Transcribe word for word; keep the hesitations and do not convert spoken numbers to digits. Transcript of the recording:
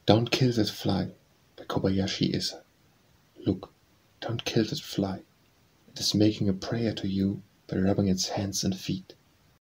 Don't kill that fly by Kobayashi Issa. Look, don't kill that fly. It is making a prayer to you by rubbing its hands and feet.